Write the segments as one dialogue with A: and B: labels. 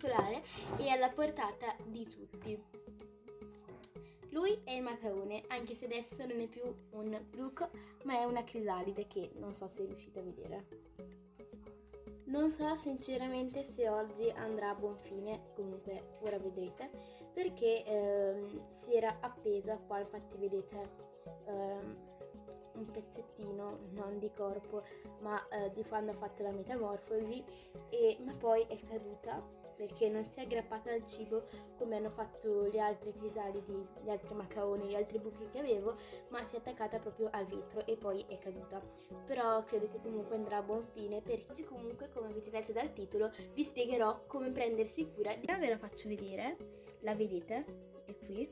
A: circolare e alla portata di tutti. Lui è il macaone, anche se adesso non è più un bruco, ma è una crisalide che non so se riuscite a vedere. Non so sinceramente se oggi andrà a buon fine, comunque ora vedrete, perché si era appesa qua, infatti vedete un pezzettino, non di corpo, ma di quando ha fatto la metamorfosi, ma poi è caduta perché non si è aggrappata al cibo come hanno fatto le altre crisalidi, gli altri macaoni, gli altri buchi che avevo, ma si è attaccata proprio al vetro e poi è caduta. Però credo che comunque andrà a buon fine, perché comunque, come avete letto dal titolo, vi spiegherò come prendersi cura. Ora ve la faccio vedere, la vedete? È qui.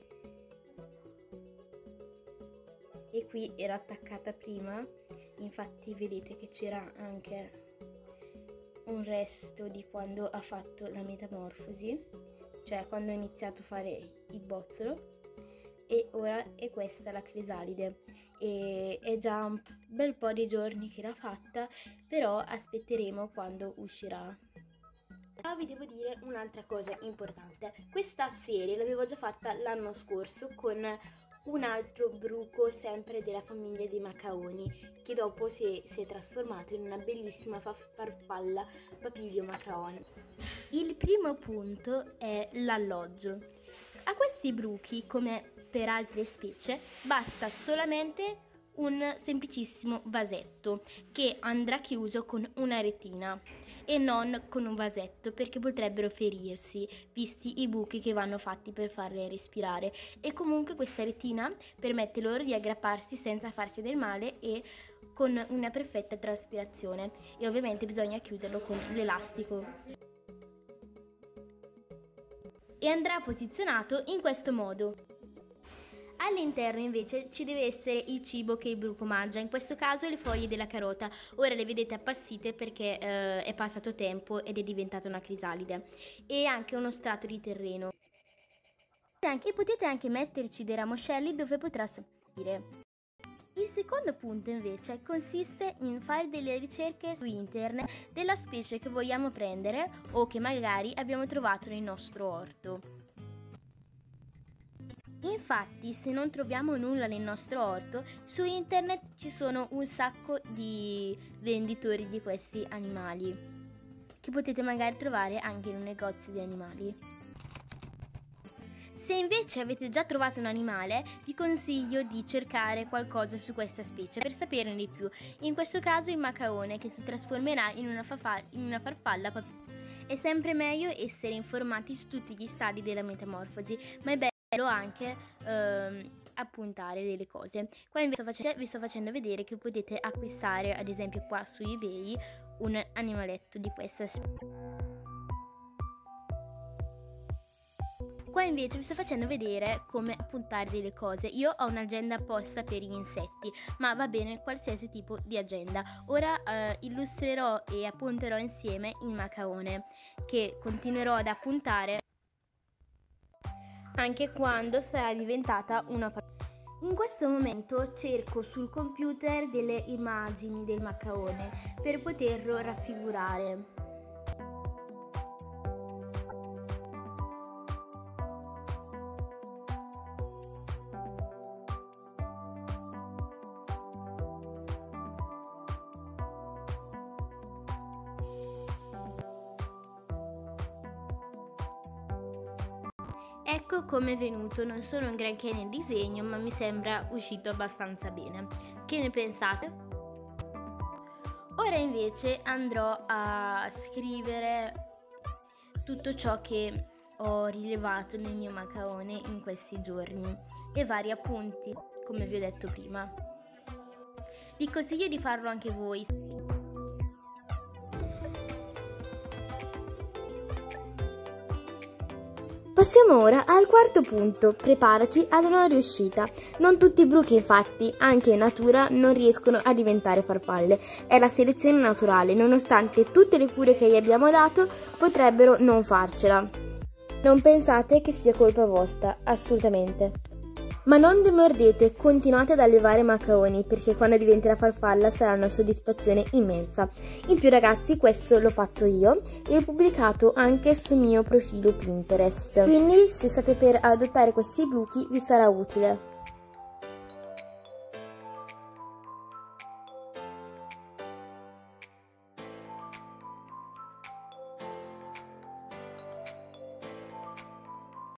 A: E qui era attaccata prima, infatti vedete che c'era anche un resto di quando ha fatto la metamorfosi, cioè quando ha iniziato a fare il bozzolo, e ora è questa la crisalide e è già un bel po' di giorni che l'ha fatta, però aspetteremo quando uscirà. Però vi devo dire un'altra cosa importante, questa serie l'avevo già fatta l'anno scorso con un altro bruco sempre della famiglia dei macaoni, che dopo si è trasformato in una bellissima farfalla Papilio macaon. Il primo punto è l'alloggio. A questi bruchi, come per altre specie, basta solamente un semplicissimo vasetto che andrà chiuso con una retina e non con un vasetto, perché potrebbero ferirsi visti i buchi che vanno fatti per farle respirare, e comunque questa retina permette loro di aggrapparsi senza farsi del male e con una perfetta traspirazione, e ovviamente bisogna chiuderlo con l'elastico. E andrà posizionato in questo modo. All'interno invece ci deve essere il cibo che il bruco mangia, in questo caso le foglie della carota. Ora le vedete appassite perché è passato tempo ed è diventata una crisalide, e anche uno strato di terreno. E potete anche metterci dei ramoscelli dove potrà salire. Il secondo punto invece consiste in fare delle ricerche su internet della specie che vogliamo prendere o che magari abbiamo trovato nel nostro orto. Infatti, se non troviamo nulla nel nostro orto, su internet ci sono un sacco di venditori di questi animali, che potete magari trovare anche in un negozio di animali. Se invece avete già trovato un animale, vi consiglio di cercare qualcosa su questa specie per saperne di più. In questo caso il macaone, che si trasformerà in una farfalla. È sempre meglio essere informati su tutti gli stadi della metamorfosi, ma è bello anche appuntare delle cose. Qua invece vi sto facendo vedere che potete acquistare, ad esempio qua su eBay, un animaletto di questa specie. Qua invece vi sto facendo vedere come appuntare delle cose. Io ho un'agenda apposta per gli insetti, ma va bene qualsiasi tipo di agenda. Ora illustrerò e appunterò insieme il macaone, che continuerò ad appuntare anche quando sarà diventata una farfalla. In questo momento cerco sul computer delle immagini del macaone per poterlo raffigurare. Ecco come è venuto, non sono un granché nel disegno, ma mi sembra uscito abbastanza bene. Che ne pensate? Ora invece andrò a scrivere tutto ciò che ho rilevato nel mio macaone in questi giorni e vari appunti, come vi ho detto prima. Vi consiglio di farlo anche voi. Passiamo ora al quarto punto, preparati alla non riuscita. Non tutti i bruchi infatti, anche in natura, non riescono a diventare farfalle. È la selezione naturale, nonostante tutte le cure che gli abbiamo dato, potrebbero non farcela. Non pensate che sia colpa vostra, assolutamente. Ma non demordete, continuate ad allevare macaoni perché quando diventi la farfalla sarà una soddisfazione immensa. In più ragazzi, questo l'ho fatto io e l'ho pubblicato anche sul mio profilo Pinterest. Quindi se state per adottare questi buchi vi sarà utile.